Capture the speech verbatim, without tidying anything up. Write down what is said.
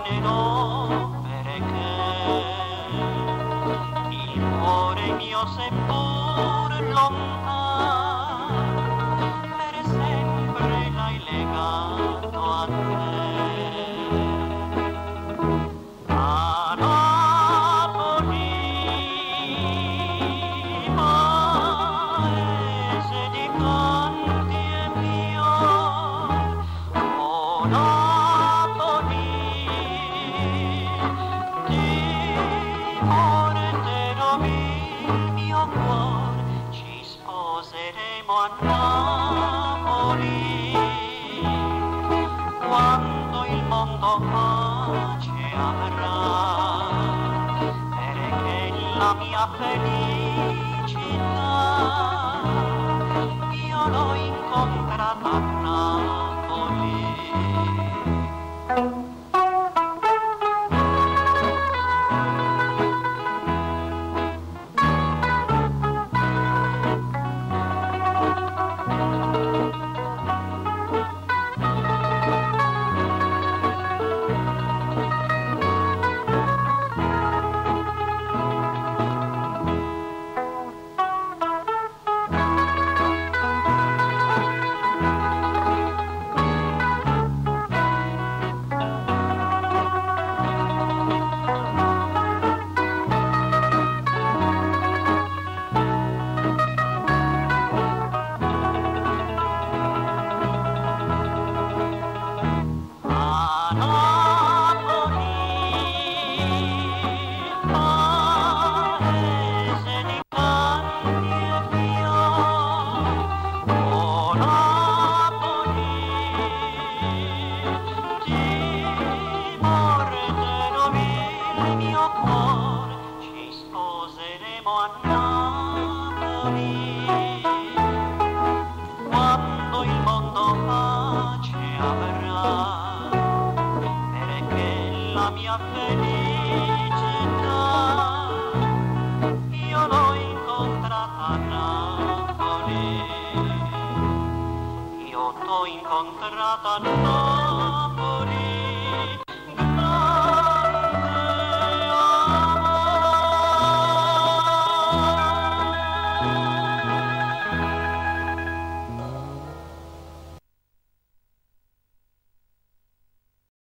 tornerò perché il cuore mio seppur lontano per sempre l'hai legato a te. A Napoli, paese di canti e fior, oh Napoli, ti porterò il mio cuore, ci sposeremo a Napoli, quando il mondo pace avrà, perché la mia felicità io l'ho incontrata a Napoli. Ci sposeremo a Napoli, quando il mondo pace avrà, perché la mia felicità io l'ho incontrata a Napoli, io t'ho incontrata a Napoli.